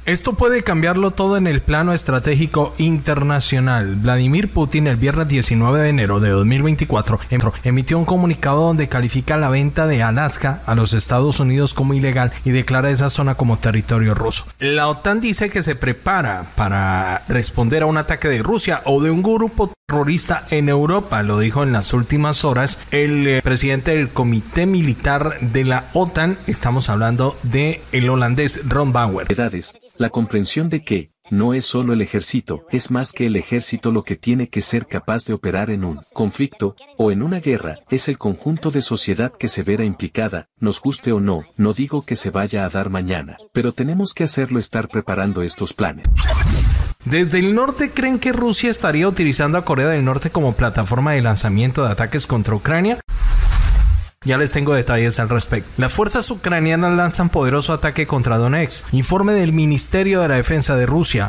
Esto puede cambiarlo todo en el plano estratégico internacional. Vladimir Putin el viernes 19 de enero de 2024 emitió un comunicado donde califica la venta de Alaska a los Estados Unidos como ilegal y declara esa zona como territorio ruso. La OTAN dice que se prepara para responder a un ataque de Rusia o de un grupo terrorista en Europa, lo dijo en las últimas horas el presidente del Comité Militar de la OTAN, estamos hablando de el holandés Ron Bauer. La comprensión de que no es solo el ejército, es más que el ejército lo que tiene que ser capaz de operar en un conflicto, o en una guerra, es el conjunto de sociedad que se verá implicada, nos guste o no, no digo que se vaya a dar mañana, pero tenemos que hacerlo, estar preparando estos planes. Desde el norte creen que Rusia estaría utilizando a Corea del Norte como plataforma de lanzamiento de ataques contra Ucrania. Ya les tengo detalles al respecto. Las fuerzas ucranianas lanzan poderoso ataque contra Donetsk. Informe del Ministerio de la Defensa de Rusia.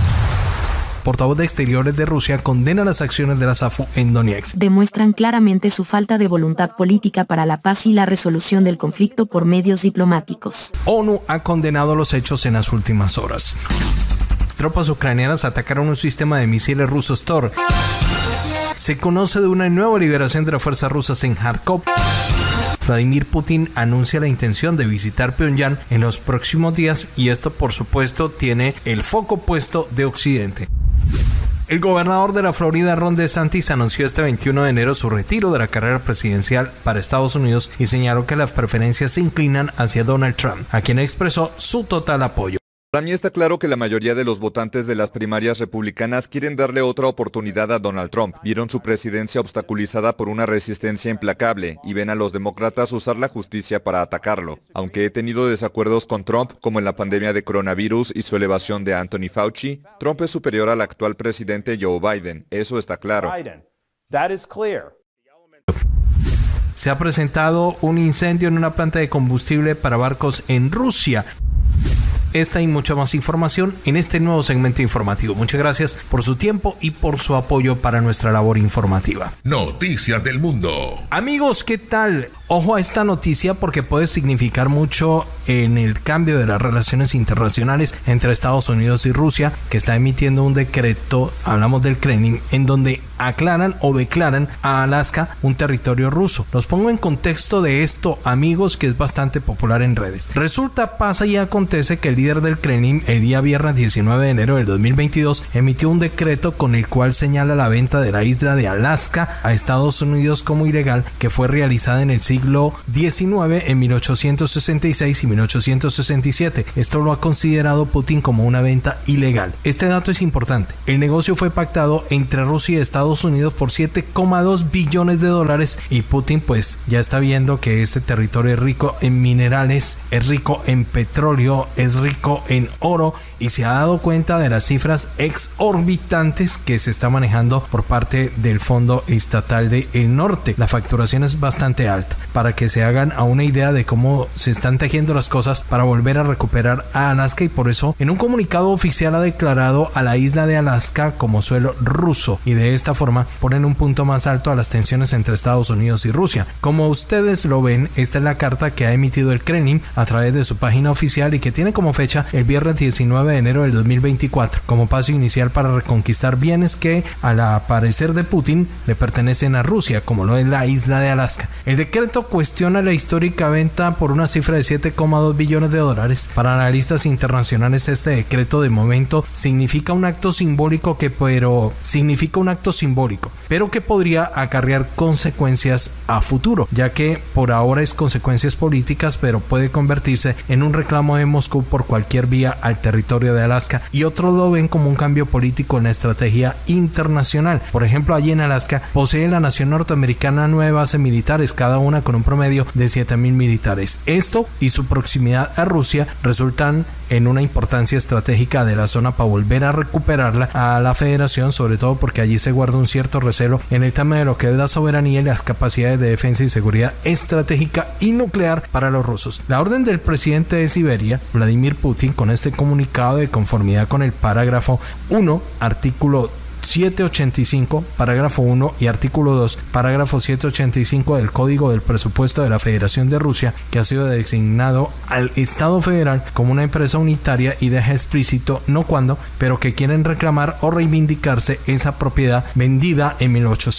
Portavoz de Exteriores de Rusia condena las acciones de la SAFU en Donetsk. Demuestran claramente su falta de voluntad política para la paz y la resolución del conflicto por medios diplomáticos. ONU ha condenado los hechos en las últimas horas. Tropas ucranianas atacaron un sistema de misiles rusos Tor. Se conoce de una nueva liberación de las fuerzas rusas en Kharkov. Vladimir Putin anuncia la intención de visitar Pyongyang en los próximos días y esto por supuesto tiene el foco puesto de Occidente. El gobernador de la Florida, Ron DeSantis, anunció este 21 de enero su retiro de la carrera presidencial para Estados Unidos y señaló que las preferencias se inclinan hacia Donald Trump, a quien expresó su total apoyo. Para mí está claro que la mayoría de los votantes de las primarias republicanas quieren darle otra oportunidad a Donald Trump. Vieron su presidencia obstaculizada por una resistencia implacable y ven a los demócratas usar la justicia para atacarlo. Aunque he tenido desacuerdos con Trump, como en la pandemia de coronavirus y su elevación de Anthony Fauci, Trump es superior al actual presidente Joe Biden. Eso está claro. Se ha presentado un incendio en una planta de combustible para barcos en Rusia. Esta y mucha más información en este nuevo segmento informativo. Muchas gracias por su tiempo y por su apoyo para nuestra labor informativa. Noticias del mundo. Amigos, ¿qué tal? Ojo a esta noticia porque puede significar mucho en el cambio de las relaciones internacionales entre Estados Unidos y Rusia, que está emitiendo un decreto, hablamos del Kremlin, en donde aclaran o declaran a Alaska un territorio ruso. Los pongo en contexto de esto, amigos, que es bastante popular en redes. Resulta, pasa y acontece que el líder del Kremlin, el día viernes 19 de enero del 2022, emitió un decreto con el cual señala la venta de la isla de Alaska a Estados Unidos como ilegal, que fue realizada en el siglo XIX, en 1866 y 1867. Esto lo ha considerado Putin como una venta ilegal. Este dato es importante. El negocio fue pactado entre Rusia y Estados Unidos por $7,2 billones y Putin pues ya está viendo que este territorio es rico en minerales, es rico en petróleo, es rico en oro y se ha dado cuenta de las cifras exorbitantes que se está manejando por parte del Fondo Estatal del Norte. La facturación es bastante alta, para que se hagan a una idea de cómo se están tejiendo las cosas para volver a recuperar a Alaska, y por eso en un comunicado oficial ha declarado a la isla de Alaska como suelo ruso, y de esta forma ponen un punto más alto a las tensiones entre Estados Unidos y Rusia. Como ustedes lo ven, esta es la carta que ha emitido el Kremlin a través de su página oficial y que tiene como fecha el viernes 19 de enero del 2024 como paso inicial para reconquistar bienes que al parecer de Putin le pertenecen a Rusia, como lo es la isla de Alaska. El decreto cuestiona la histórica venta por una cifra de $7,2 billones. Para analistas internacionales, este decreto de momento significa un acto simbólico pero que podría acarrear consecuencias a futuro, ya que por ahora es consecuencias políticas, pero puede convertirse en un reclamo de Moscú por cualquier vía al territorio de Alaska, y otros lo ven como un cambio político en la estrategia internacional. Por ejemplo, allí en Alaska posee la nación norteamericana 9 bases militares, cada una con un promedio de 7,000 militares. Esto y su proximidad a Rusia resultan en una importancia estratégica de la zona para volver a recuperarla a la federación, sobre todo porque allí se guarda un cierto recelo en el tema de lo que es la soberanía y las capacidades de defensa y seguridad estratégica y nuclear para los rusos. La orden del presidente de Siberia, Vladimir Putin, con este comunicado de conformidad con el parágrafo 1, artículo 785, parágrafo 1 y artículo 2, parágrafo 785 del Código del Presupuesto de la Federación de Rusia, que ha sido designado al Estado federal como una empresa unitaria y deja explícito no cuándo, pero que quieren reclamar o reivindicarse esa propiedad vendida en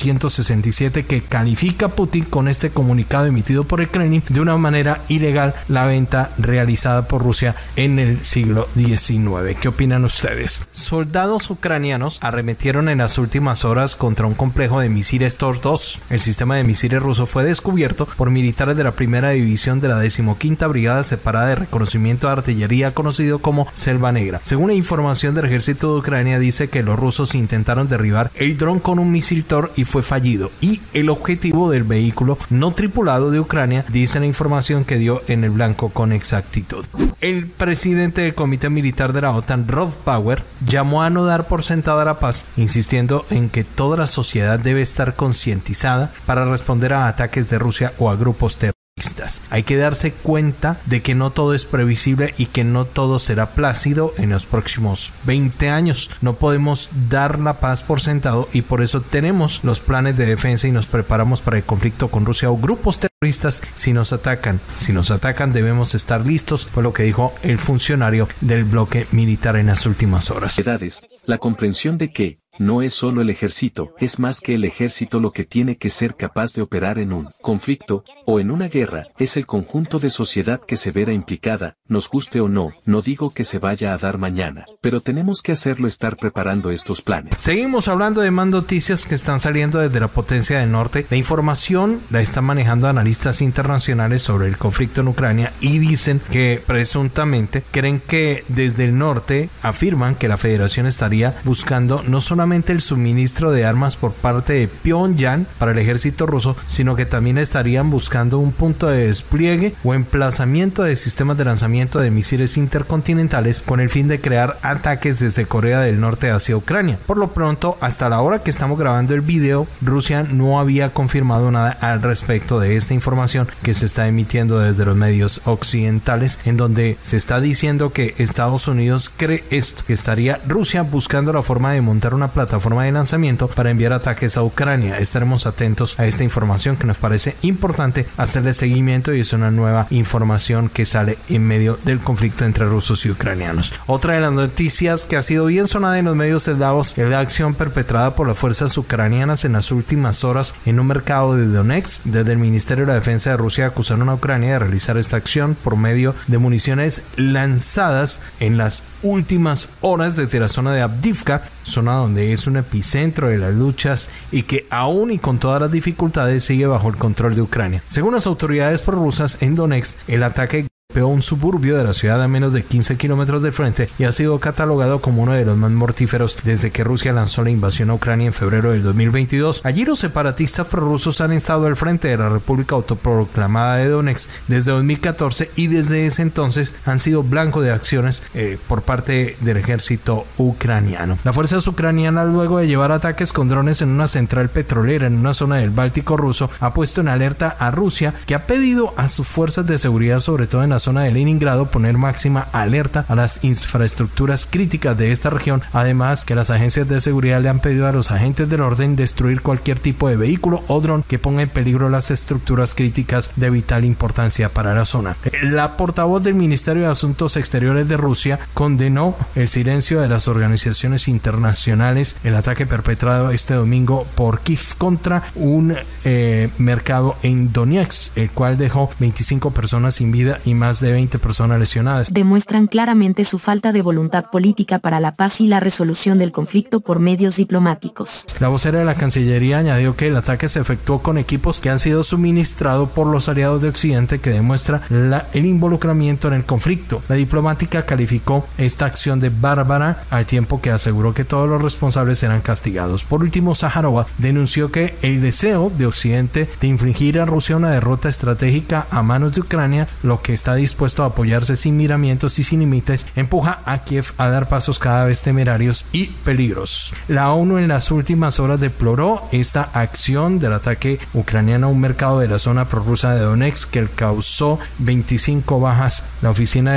1867, que califica Putin con este comunicado emitido por el Kremlin de una manera ilegal la venta realizada por Rusia en el siglo XIX. ¿Qué opinan ustedes? Soldados ucranianos arremetieron en las últimas horas contra un complejo de misiles TOR-2. El sistema de misiles ruso fue descubierto por militares de la primera división de la 15ª Brigada Separada de Reconocimiento de Artillería, conocido como Selva Negra. Según la información del ejército de Ucrania, dice que los rusos intentaron derribar el dron con un misil TOR y fue fallido, y el objetivo del vehículo no tripulado de Ucrania, dice la información que dio en el blanco con exactitud. El presidente del Comité Militar de la OTAN, Rod Bauer, llamó a no dar por sentada la paz, insistiendo en que toda la sociedad debe estar concientizada para responder a ataques de Rusia o a grupos terroristas. Hay que darse cuenta de que no todo es previsible y que no todo será plácido en los próximos 20 años. No podemos dar la paz por sentado y por eso tenemos los planes de defensa y nos preparamos para el conflicto con Rusia o grupos terroristas si nos atacan. Si nos atacan debemos estar listos, fue lo que dijo el funcionario del bloque militar en las últimas horas. La comprensión de que no es solo el ejército, es más que el ejército lo que tiene que ser capaz de operar en un conflicto, o en una guerra, es el conjunto de sociedad que se verá implicada, nos guste o no, no digo que se vaya a dar mañana, pero tenemos que hacerlo, estar preparando estos planes. Seguimos hablando de más noticias que están saliendo desde la potencia del norte. La información la están manejando analistas internacionales sobre el conflicto en Ucrania y dicen que presuntamente creen que desde el norte afirman que la Federación estaría buscando no solamente el suministro de armas por parte de Pyongyang para el ejército ruso, sino que también estarían buscando un punto de despliegue o emplazamiento de sistemas de lanzamiento de misiles intercontinentales con el fin de crear ataques desde Corea del Norte hacia Ucrania. Por lo pronto, hasta la hora que estamos grabando el video, Rusia no había confirmado nada al respecto de esta información que se está emitiendo desde los medios occidentales, en donde se está diciendo que Estados Unidos cree esto, que estaría Rusia buscando la forma de montar una plataforma de lanzamiento para enviar ataques a Ucrania. Estaremos atentos a esta información que nos parece importante hacerle seguimiento, y es una nueva información que sale en medio del conflicto entre rusos y ucranianos. Otra de las noticias que ha sido bien sonada en los medios eslavos es la acción perpetrada por las fuerzas ucranianas en las últimas horas en un mercado de Donetsk. Desde el Ministerio de la Defensa de Rusia acusaron a Ucrania de realizar esta acción por medio de municiones lanzadas en las últimas horas desde la zona de Avdiivka, zona donde es un epicentro de las luchas y que aún y con todas las dificultades sigue bajo el control de Ucrania. Según las autoridades prorrusas en Donetsk, el ataque golpeó un suburbio de la ciudad a menos de 15 kilómetros del frente y ha sido catalogado como uno de los más mortíferos desde que Rusia lanzó la invasión a Ucrania en febrero del 2022. Allí los separatistas prorrusos han estado al frente de la República Autoproclamada de Donetsk desde 2014 y desde ese entonces han sido blanco de acciones por parte del ejército ucraniano. Las fuerzas ucranianas, luego de llevar ataques con drones en una central petrolera en una zona del Báltico ruso, ha puesto en alerta a Rusia, que ha pedido a sus fuerzas de seguridad, sobre todo en la zona de Leningrado, poner máxima alerta a las infraestructuras críticas de esta región. Además, que las agencias de seguridad le han pedido a los agentes del orden destruir cualquier tipo de vehículo o dron que ponga en peligro las estructuras críticas de vital importancia para la zona. La portavoz del Ministerio de Asuntos Exteriores de Rusia condenó el silencio de las organizaciones internacionales, el ataque perpetrado este domingo por Kiev contra un mercado en Donetsk, el cual dejó 25 personas sin vida y más de 20 personas lesionadas. Demuestran claramente su falta de voluntad política para la paz y la resolución del conflicto por medios diplomáticos. La vocera de la Cancillería añadió que el ataque se efectuó con equipos que han sido suministrados por los aliados de Occidente, que demuestra el involucramiento en el conflicto. La diplomática calificó esta acción de bárbara, al tiempo que aseguró que todos los responsables serán castigados. Por último, Zaharova denunció que el deseo de Occidente de infligir a Rusia una derrota estratégica a manos de Ucrania, lo que está dispuesto a apoyarse sin miramientos y sin límites, empuja a Kiev a dar pasos cada vez temerarios y peligrosos. La ONU en las últimas horas deploró esta acción del ataque ucraniano a un mercado de la zona prorrusa de Donetsk, que causó 25 bajas. La oficina de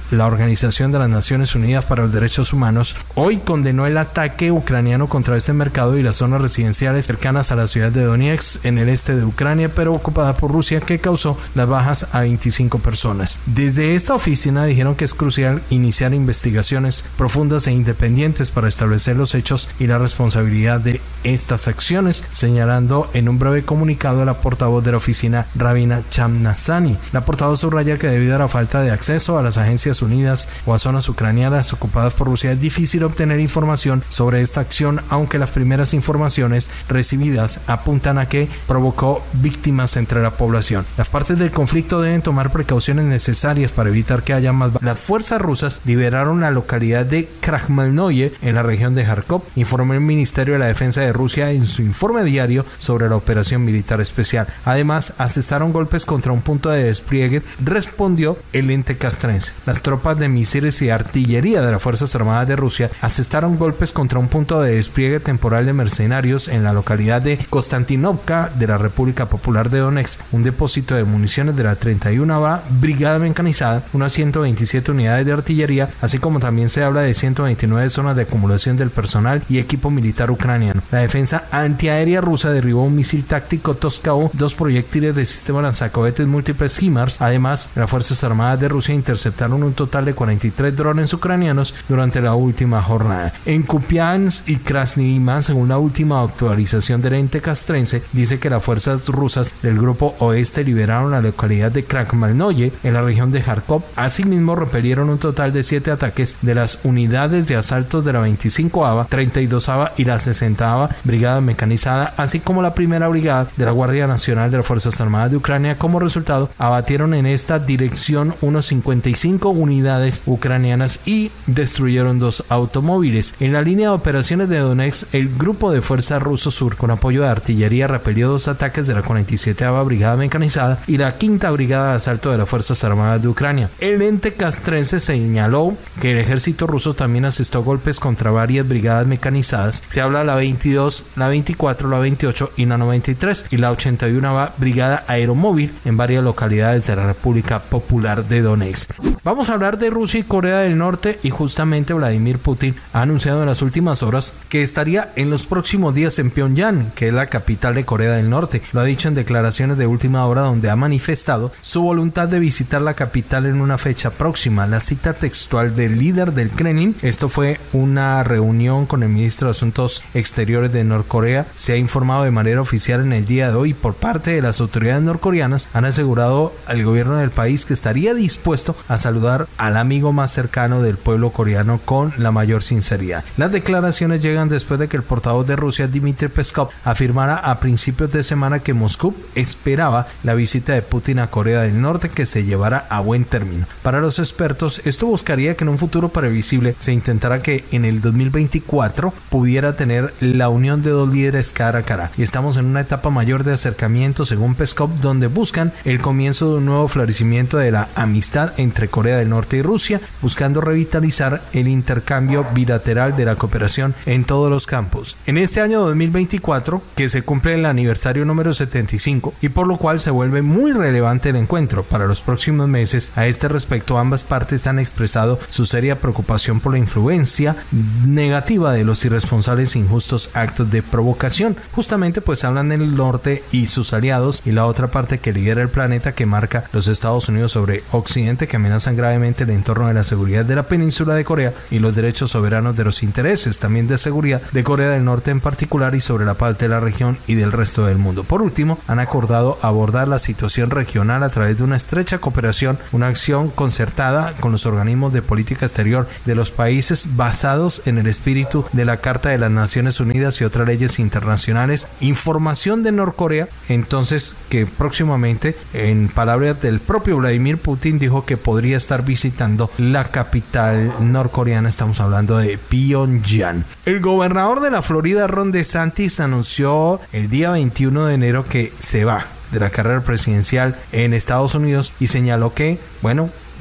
la Organización de las Naciones Unidas para los Derechos Humanos, hoy condenó el ataque ucraniano contra este mercado y las zonas residenciales cercanas a la ciudad de Donetsk en el este de Ucrania, pero ocupada por Rusia, que causó las bajas a 25 personas. Desde esta oficina dijeron que es crucial iniciar investigaciones profundas e independientes para establecer los hechos y la responsabilidad de estas acciones, señalando en un breve comunicado a la portavoz de la oficina, Rabina Chamnazani. La portavoz subraya que debido a la falta de acceso a las Agencias Unidas o a zonas ucranianas ocupadas por Rusia, es difícil obtener información sobre esta acción, aunque las primeras informaciones recibidas apuntan a que provocó víctimas entre la población. Las partes del conflicto deben tomar precauciones necesarias para evitar que haya más. Las fuerzas rusas liberaron la localidad de Krasnoye en la región de Kharkov, informó el Ministerio de la Defensa de Rusia en su informe diario sobre la operación militar especial. Además, asestaron golpes contra un punto de despliegue, respondió el ente castrense. Las tropas de misiles y artillería de las Fuerzas Armadas de Rusia asestaron golpes contra un punto de despliegue temporal de mercenarios en la localidad de Konstantinovka de la República Popular de Donetsk, un depósito de municiones de la 31ª Brigada Mecanizada, unas 127 unidades de artillería, así como también se habla de 129 zonas de acumulación del personal y equipo militar ucraniano. La defensa antiaérea rusa derribó un misil táctico Toskau, 2 proyectiles de sistema lanzacohetes múltiples HIMARS. Además, las Fuerzas Armadas de Rusia interceptaron un total de 43 drones ucranianos durante la última jornada. En Kupiansk y Krasnodar, según la última actualización del ente castrense, dice que las fuerzas rusas del grupo oeste liberaron la localidad de Krasnoye en la región de Kharkov. Asimismo, repelieron un total de 7 ataques de las unidades de asaltos de la 25ª, 32ª y la 60ª Brigada Mecanizada, así como la primera brigada de la Guardia Nacional de las Fuerzas Armadas de Ucrania. Como resultado, abatieron en esta dirección unos 55 unidades ucranianas y destruyeron 2 automóviles. En la línea de operaciones de Donetsk, el grupo de Fuerza Ruso Sur, con apoyo de artillería, repelió 2 ataques de la 47ª Brigada Mecanizada y la 5ª Brigada de Asalto de las Fuerzas Armadas de Ucrania. El ente castrense señaló que el ejército ruso también asestó golpes contra varias brigadas mecanizadas. Se habla de la 22, la 24, la 28 y la 93 y la 81ª Brigada Aeromóvil en varias localidades de la República Popular de Donetsk. Vamos a hablar de Rusia y Corea del Norte, y justamente Vladimir Putin ha anunciado en las últimas horas que estaría en los próximos días en Pyongyang, que es la capital de Corea del Norte. Lo ha dicho en declaraciones de última hora, donde ha manifestado su voluntad de visitar la capital en una fecha próxima. La cita textual del líder del Kremlin, esto fue una reunión con el ministro de Asuntos Exteriores de Norcorea. Se ha informado de manera oficial en el día de hoy por parte de las autoridades norcoreanas. Han asegurado al gobierno del país que estaría dispuesto a saludar al amigo más cercano del pueblo coreano con la mayor sinceridad. Las declaraciones llegan después de que el portavoz de Rusia, Dmitry Peskov, afirmara a principios de semana que Moscú esperaba la visita de Putin a Corea del Norte, que se llevara a buen término. Para los expertos, esto buscaría que en un futuro previsible se intentara que en el 2024 pudiera tener la unión de 2 líderes cara a cara. Y estamos en una etapa mayor de acercamiento, según Peskov, donde buscan el comienzo de un nuevo florecimiento de la amistad entre Corea del Norte y Rusia, buscando revitalizar el intercambio bilateral de la cooperación en todos los campos. En este año 2024, que se cumple el aniversario número 75, y por lo cual se vuelve muy relevante el encuentro para los próximos meses. A este respecto, ambas partes han expresado su seria preocupación por la influencia negativa de los irresponsables e injustos actos de provocación. Justamente pues hablan del norte y sus aliados, y la otra parte que lidera el planeta, que marca los Estados Unidos sobre Occidente, que amenazan gravemente el entorno de la seguridad de la península de Corea y los derechos soberanos de los intereses también de seguridad de Corea del Norte en particular, y sobre la paz de la región y del resto del mundo. Por último, han acordado abordar la situación regional a través de una estrecha cooperación, una acción concertada con los organismos de política exterior de los países basados en el espíritu de la Carta de las Naciones Unidas y otras leyes internacionales. Información de Norcorea, entonces, que próximamente, en palabras del propio Vladimir Putin, dijo que podría estar visitando la capital norcoreana. Estamos hablando de Pyongyang. El gobernador de la Florida, Ron DeSantis, anunció el día 21 de enero que se va de la carrera presidencial en Estados Unidos y señaló que, bueno,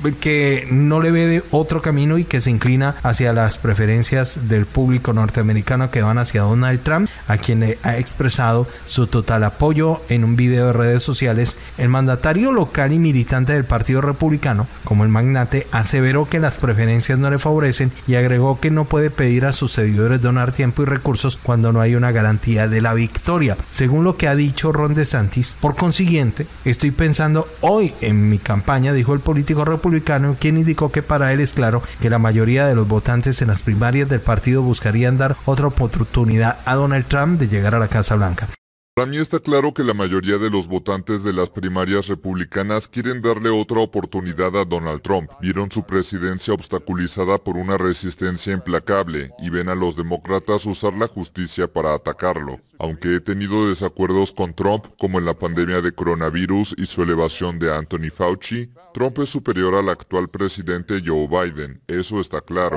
que no le ve de otro camino y que se inclina hacia las preferencias del público norteamericano que van hacia Donald Trump, a quien le ha expresado su total apoyo en un video de redes sociales. El mandatario local y militante del Partido Republicano, como el magnate, aseveró que las preferencias no le favorecen y agregó que no puede pedir a sus seguidores donar tiempo y recursos cuando no hay una garantía de la victoria. Según lo que ha dicho Ron DeSantis, por consiguiente, estoy pensando hoy en mi campaña, dijo el político republicano, quien indicó que para él es claro que la mayoría de los votantes en las primarias del partido buscarían dar otra oportunidad a Donald Trump de llegar a la Casa Blanca. Para mí está claro que la mayoría de los votantes de las primarias republicanas quieren darle otra oportunidad a Donald Trump. Vieron su presidencia obstaculizada por una resistencia implacable y ven a los demócratas usar la justicia para atacarlo. Aunque he tenido desacuerdos con Trump, como en la pandemia de coronavirus y su elevación de Anthony Fauci, Trump es superior al actual presidente Joe Biden. Eso está claro.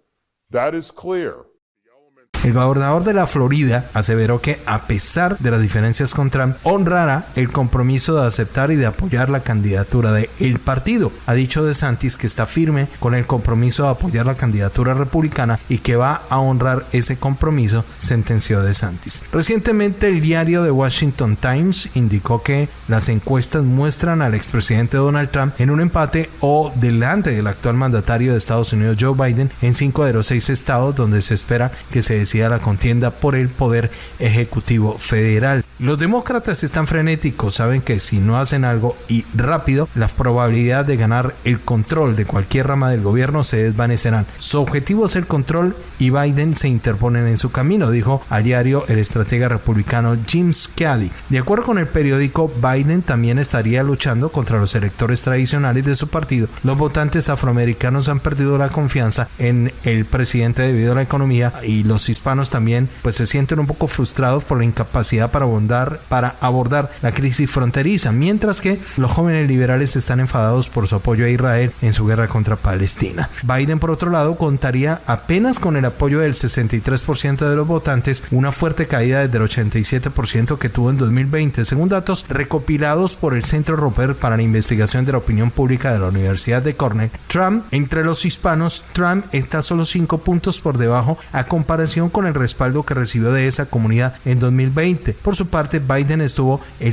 El gobernador de la Florida aseveró que, a pesar de las diferencias con Trump, honrará el compromiso de aceptar y de apoyar la candidatura del partido. Ha dicho DeSantis que está firme con el compromiso de apoyar la candidatura republicana y que va a honrar ese compromiso, sentenció DeSantis. Recientemente, el diario The Washington Times indicó que las encuestas muestran al expresidente Donald Trump en un empate o delante del actual mandatario de Estados Unidos, Joe Biden, en 5 de los 6 estados donde se espera que se decida la contienda por el poder ejecutivo federal. Los demócratas están frenéticos, saben que si no hacen algo y rápido, la probabilidad de ganar el control de cualquier rama del gobierno se desvanecerán. Su objetivo es el control y Biden se interponen en su camino, dijo al diario el estratega republicano Jim Scadi. De acuerdo con el periódico, Biden también estaría luchando contra los electores tradicionales de su partido. Los votantes afroamericanos han perdido la confianza en el presidente debido a la economía y los hispanos también pues se sienten un poco frustrados por la incapacidad para abordar la crisis fronteriza, mientras que los jóvenes liberales están enfadados por su apoyo a Israel en su guerra contra Palestina. Biden, por otro lado, contaría apenas con el apoyo del 63% de los votantes, una fuerte caída desde el 87% que tuvo en 2020, según datos recopilados por el Centro Roper para la Investigación de la Opinión Pública de la Universidad de Cornell. Entre los hispanos, Trump está solo 5 puntos por debajo a comparación con el respaldo que recibió de esa comunidad en 2020. Por su parte, Biden estuvo el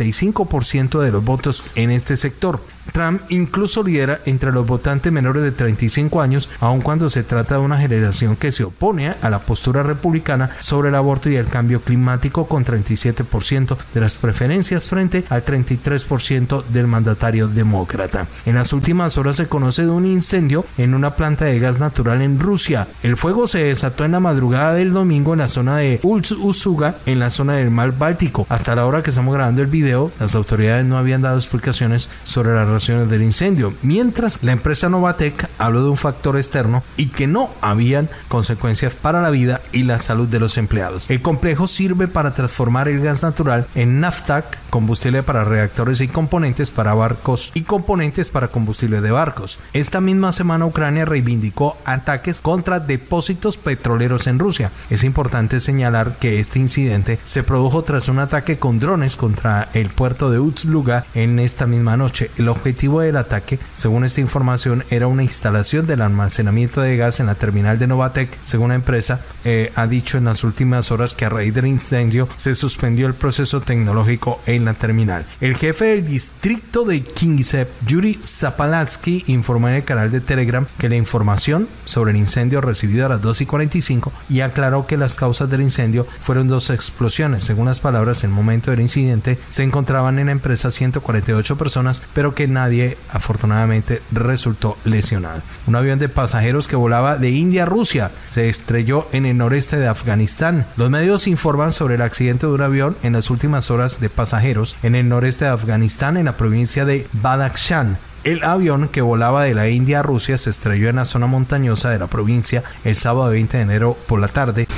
65% de los votos en este sector. Trump incluso lidera entre los votantes menores de 35 años, aun cuando se trata de una generación que se opone a la postura republicana sobre el aborto y el cambio climático, con 37% de las preferencias frente al 33% del mandatario demócrata. En las últimas horas se conoce de un incendio en una planta de gas natural en Rusia. El fuego se desató en la madrugada del domingo en la zona de Ust-Usuga, en la zona del mar Báltico. Hasta la hora que estamos grabando el video, las autoridades no habían dado explicaciones sobre la razón del incendio, mientras la empresa Novatek habló de un factor externo y que no habían consecuencias para la vida y la salud de los empleados. El complejo sirve para transformar el gas natural en nafta, combustible para reactores y componentes para barcos y componentes para combustible de barcos. Esta misma semana Ucrania reivindicó ataques contra depósitos petroleros en Rusia. Es importante señalar que este incidente se produjo tras un ataque con drones contra el puerto de Ust-Luga en esta misma noche. El objetivo del ataque, según esta información, era una instalación del almacenamiento de gas en la terminal de Novatek. Según la empresa, ha dicho en las últimas horas que a raíz del incendio se suspendió el proceso tecnológico en la terminal. El jefe del distrito de Kingisepp, Yuri Zapalatsky, informó en el canal de Telegram que la información sobre el incendio recibido a las 2:45 y aclaró que las causas del incendio fueron 2 explosiones. Según las palabras, en el momento del incidente se encontraban en la empresa 148 personas, pero que nadie afortunadamente resultó lesionado. Un avión de pasajeros que volaba de India a Rusia se estrelló en el noreste de Afganistán. Los medios informan sobre el accidente de un avión en las últimas horas de pasajeros en el noreste de Afganistán, en la provincia de Badakhshan. El avión que volaba de la India a Rusia se estrelló en la zona montañosa de la provincia el sábado 20 de enero por la tarde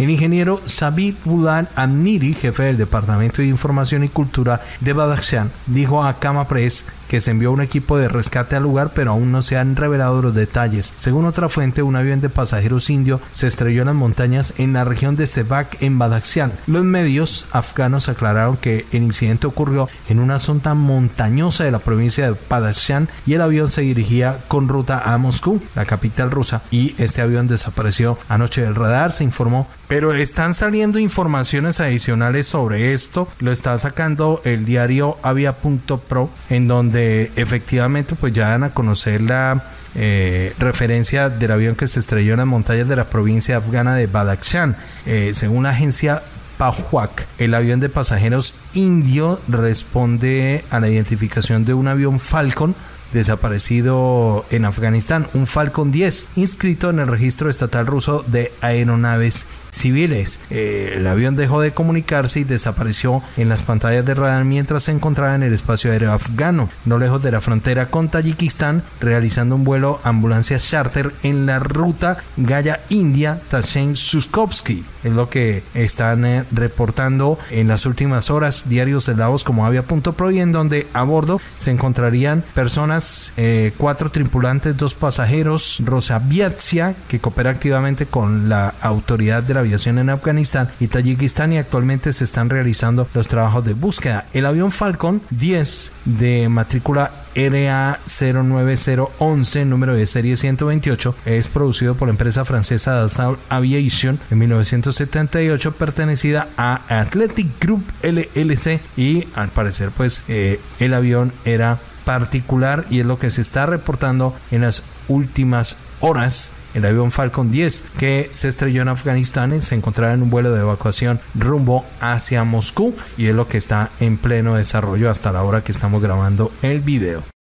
El ingeniero Zabihullah Amiri, jefe del Departamento de Información y Cultura de Badakhshan, dijo a Kama Press que se envió un equipo de rescate al lugar, pero aún no se han revelado los detalles. Según otra fuente, un avión de pasajeros indio se estrelló en las montañas en la región de Sevak, en Badakhshan. Los medios afganos aclararon que el incidente ocurrió en una zona montañosa de la provincia de Badakhshan y el avión se dirigía con ruta a Moscú, la capital rusa, y este avión desapareció anoche del radar, se informó. Pero están saliendo informaciones adicionales sobre esto. Lo está sacando el diario Avia.pro, en donde efectivamente pues ya dan a conocer la referencia del avión que se estrelló en las montañas de la provincia afgana de Badakhshan. Según la agencia Pahwak, el avión de pasajeros indio responde a la identificación de un avión Falcon desaparecido en Afganistán, un Falcon 10 inscrito en el registro estatal ruso de aeronaves civiles. El avión dejó de comunicarse y desapareció en las pantallas de radar mientras se encontraba en el espacio aéreo afgano, no lejos de la frontera con Tayikistán, realizando un vuelo ambulancia charter en la ruta Gaya-India-Tashkent-Suskovsky. Es lo que están reportando en las últimas horas diarios eslavos como Avia.pro, y en donde a bordo se encontrarían personas, 4 tripulantes, 2 pasajeros. Rosaviatsia, que coopera activamente con la autoridad de la aviación en Afganistán y Tayikistán, y actualmente se están realizando los trabajos de búsqueda. El avión Falcon 10 de matrícula RA09011, número de serie 128, es producido por la empresa francesa Dassault Aviation en 1978, pertenecida a Athletic Group LLC, y al parecer pues el avión era particular, y es lo que se está reportando en las últimas horas. El avión Falcon 10 que se estrelló en Afganistán se encontraba en un vuelo de evacuación rumbo hacia Moscú, y es lo que está en pleno desarrollo hasta la hora que estamos grabando el video.